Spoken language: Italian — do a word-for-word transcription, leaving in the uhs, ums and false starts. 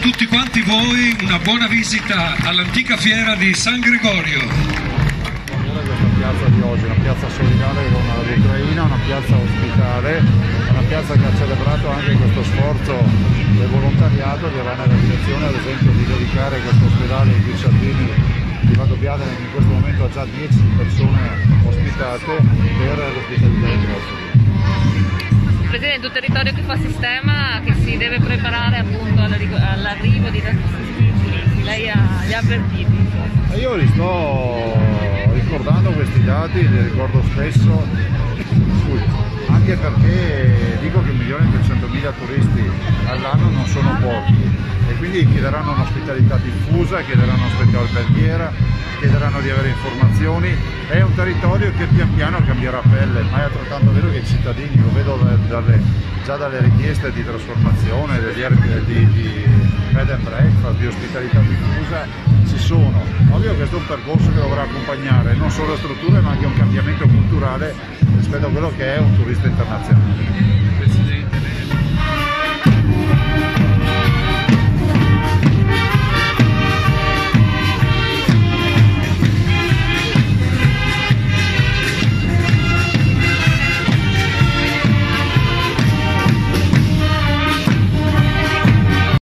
tutti quanti voi una buona visita all'antica fiera di San Gregorio. Questa piazza di oggi, una piazza solidale con l'Ucraina, una piazza ospitale, una piazza che ha celebrato anche questo sforzo del volontariato che va nella direzione ad esempio di dedicare questo ospedale ai Guicciardini di Valdobbiadene, che in questo momento ha già dieci persone ospitate per l'ospitalità dei nostri. Presidente, un territorio che fa sistema, che si deve preparare appunto all'arrivo di tantissimi turisti, lei ha, li ha avvertiti? Io li sto ricordando questi dati, li ricordo spesso, anche perché dico che un milione e trecentomila turisti all'anno non sono pochi e quindi chiederanno un'ospitalità diffusa, chiederanno ospitalità, chiederanno di avere informazioni. È un territorio che pian piano cambierà pelle, ma è altrettanto vero che i cittadini, lo vedo dalle, già dalle richieste di trasformazione, di, di, di bed and breakfast, di ospitalità diffusa, ci sono. Ovvio che questo è un percorso che dovrà accompagnare non solo le strutture ma anche un cambiamento culturale rispetto a quello che è un turista internazionale.